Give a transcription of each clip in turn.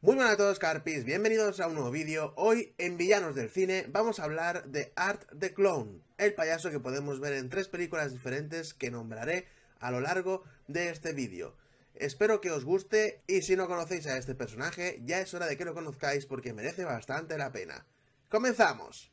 Muy buenas a todos, Carpis, bienvenidos a un nuevo vídeo. Hoy en Villanos del Cine vamos a hablar de Art the Clown, el payaso que podemos ver en 3 películas diferentes que nombraré a lo largo de este vídeo. Espero que os guste y si no conocéis a este personaje ya es hora de que lo conozcáis porque merece bastante la pena. ¡Comenzamos!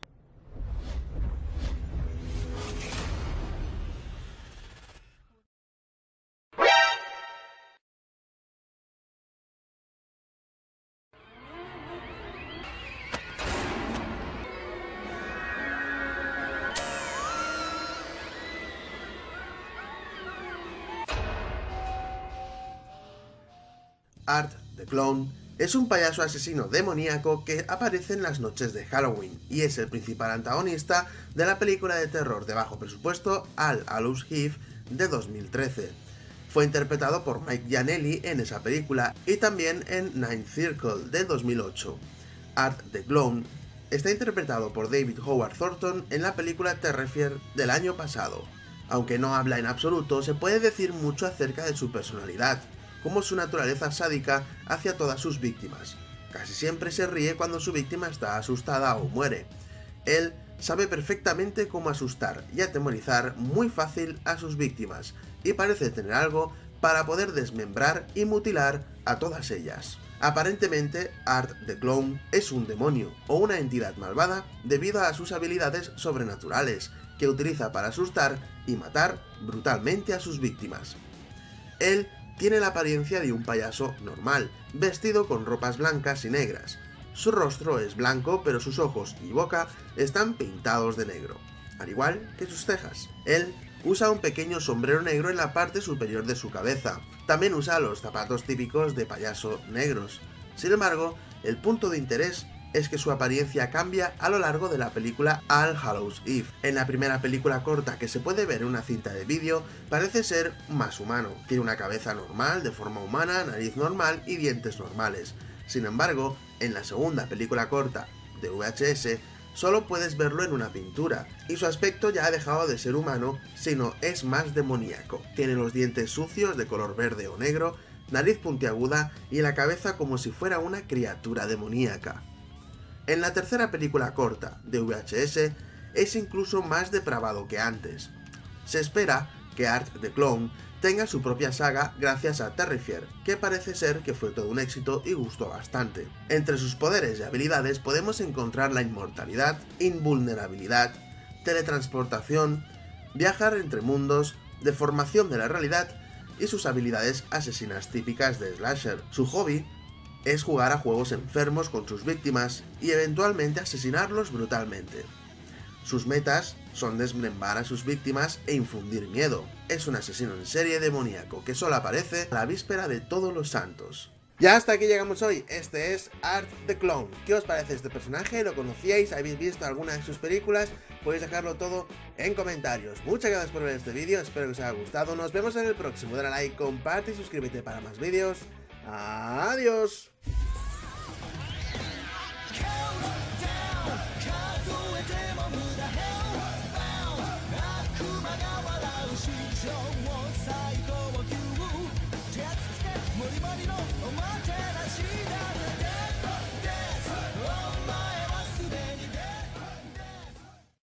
Art the Clown es un payaso asesino demoníaco que aparece en las noches de Halloween y es el principal antagonista de la película de terror de bajo presupuesto All Hallows Eve de 2013. Fue interpretado por Mike Giannelli en esa película y también en Ninth Circle de 2008. Art the Clown está interpretado por David Howard Thornton en la película Terrifier del año pasado. Aunque no habla en absoluto, se puede decir mucho acerca de su personalidad, como su naturaleza sádica hacia todas sus víctimas. Casi siempre se ríe cuando su víctima está asustada o muere. Él sabe perfectamente cómo asustar y atemorizar muy fácil a sus víctimas, y parece tener algo para poder desmembrar y mutilar a todas ellas. Aparentemente, Art the Clown es un demonio o una entidad malvada debido a sus habilidades sobrenaturales, que utiliza para asustar y matar brutalmente a sus víctimas. Él tiene la apariencia de un payaso normal, vestido con ropas blancas y negras. Su rostro es blanco, pero sus ojos y boca están pintados de negro, al igual que sus cejas. Él usa un pequeño sombrero negro en la parte superior de su cabeza. También usa los zapatos típicos de payaso negros. Sin embargo, el punto de interés es que su apariencia cambia a lo largo de la película All Hallows Eve. En la primera película corta que se puede ver en una cinta de vídeo, parece ser más humano. Tiene una cabeza normal, de forma humana, nariz normal y dientes normales. Sin embargo, en la segunda película corta de VHS, solo puedes verlo en una pintura, y su aspecto ya ha dejado de ser humano, sino es más demoníaco. Tiene los dientes sucios de color verde o negro, nariz puntiaguda y la cabeza como si fuera una criatura demoníaca. En la tercera película corta de VHS es incluso más depravado que antes. Se espera que Art the Clown tenga su propia saga gracias a Terrifier, que parece ser que fue todo un éxito y gustó bastante. Entre sus poderes y habilidades podemos encontrar la inmortalidad, invulnerabilidad, teletransportación, viajar entre mundos, deformación de la realidad y sus habilidades asesinas típicas de slasher. Su hobby es jugar a juegos enfermos con sus víctimas y eventualmente asesinarlos brutalmente. Sus metas son desmembrar a sus víctimas e infundir miedo. Es un asesino en serie demoníaco que solo aparece a la víspera de Todos los Santos. Ya hasta aquí llegamos hoy. Este es Art the Clown. ¿Qué os parece este personaje? ¿Lo conocíais? ¿Habéis visto alguna de sus películas? Podéis dejarlo todo en comentarios. Muchas gracias por ver este vídeo, espero que os haya gustado. Nos vemos en el próximo. Dale a like, comparte y suscríbete para más vídeos. ¡Adiós!